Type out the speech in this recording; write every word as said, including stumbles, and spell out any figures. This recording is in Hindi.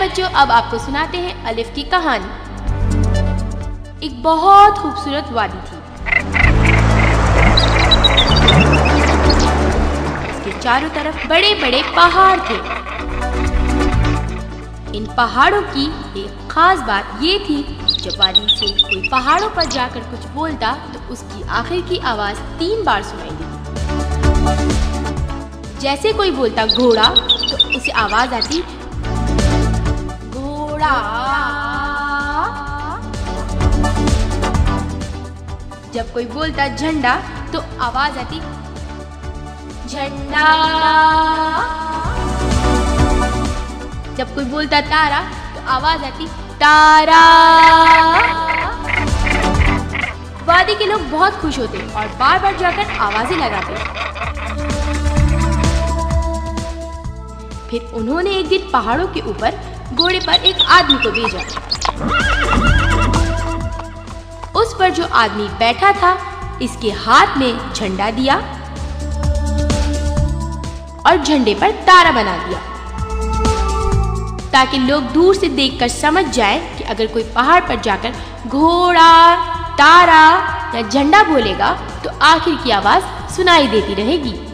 बच्चों, अब आपको सुनाते हैं अलिफ की कहानी। एक बहुत खूबसूरत वादी थी। इसके चारों तरफ बड़े बड़े पहाड़ थे। इन पहाड़ों की एक खास बात ये थी, जब वादी से कोई पहाड़ों पर जाकर कुछ बोलता तो उसकी आखिर की आवाज तीन बार सुनाई देती। जैसे कोई बोलता घोड़ा तो उसे आवाज आती घोड़ा। जब कोई बोलता झंडा तो आवाज आती झंडा। जब कोई बोलता तारा तो आवाज आती तारा। वादी के लोग बहुत खुश होते और बार बार जाकर आवाजें लगाते। फिर उन्होंने एक दिन पहाड़ों के ऊपर घोड़े पर एक आदमी को भेजा। उस पर जो आदमी बैठा था, इसके हाथ में झंडा दिया और झंडे पर तारा बना दिया, ताकि लोग दूर से देखकर समझ जाएं कि अगर कोई पहाड़ पर जाकर घोड़ा, तारा या झंडा बोलेगा तो आखिर की आवाज सुनाई देती रहेगी।